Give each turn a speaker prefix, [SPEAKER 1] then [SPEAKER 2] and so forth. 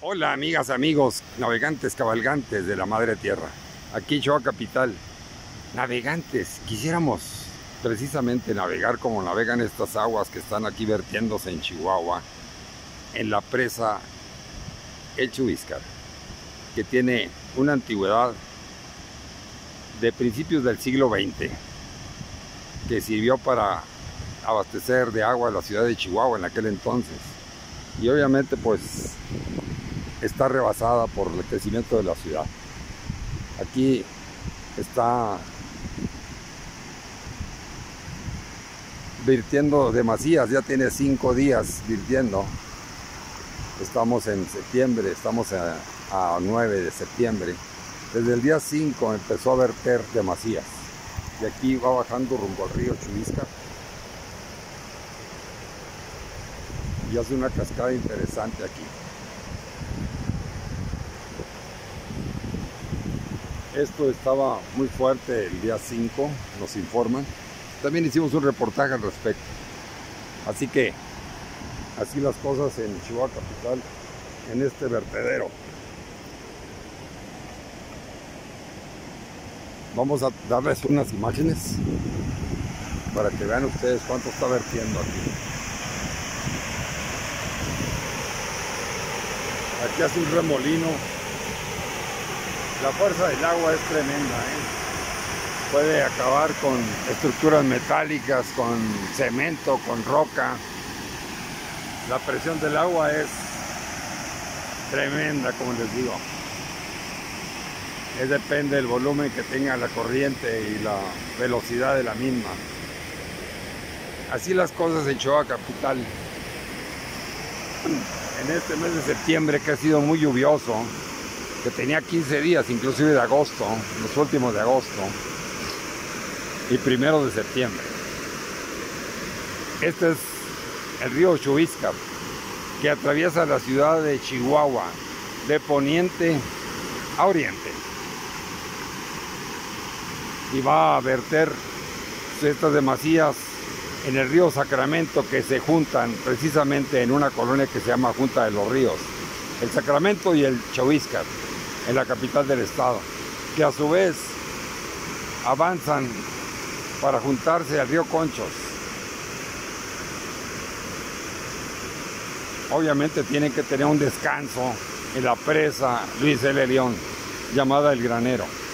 [SPEAKER 1] Hola amigas, amigos, navegantes, cabalgantes de la madre tierra. Aquí Chihuahua Capital. Navegantes, quisiéramos precisamente navegar como navegan estas aguas que están aquí vertiéndose en Chihuahua, en la presa El Chuíscar, que tiene una antigüedad de principios del siglo XX, que sirvió para abastecer de agua a la ciudad de Chihuahua en aquel entonces. Y obviamente pues está rebasada por el crecimiento de la ciudad. Aquí está virtiendo demasías, ya tiene 5 días virtiendo. Estamos en septiembre, estamos a 9 de septiembre. Desde el día 5 empezó a verter demasías. Y aquí va bajando rumbo al río Chuíscar. Y hace una cascada interesante aquí. Esto estaba muy fuerte el día 5, nos informan. También hicimos un reportaje al respecto. Así que, así las cosas en Chihuahua Capital, en este vertedero. Vamos a darles unas imágenes para que vean ustedes cuánto está vertiendo aquí. Aquí hace un remolino. La fuerza del agua es tremenda, Puede acabar con estructuras metálicas, con cemento, con roca. La presión del agua es tremenda, como les digo. Depende del volumen que tenga la corriente y la velocidad de la misma. Así las cosas en Chihuahua Capital. En este mes de septiembre, que ha sido muy lluvioso, que tenía 15 días, inclusive de agosto, los últimos de agosto y primero de septiembre. Este es el río Chuíscar, que atraviesa la ciudad de Chihuahua de poniente a oriente, y va a verter estas demasías en el río Sacramento, que se juntan precisamente en una colonia que se llama Junta de los Ríos, el Sacramento y el Chuíscar, en la capital del estado, que a su vez avanzan para juntarse al río Conchos. Obviamente tienen que tener un descanso en la presa Luis L. León, llamada El Granero.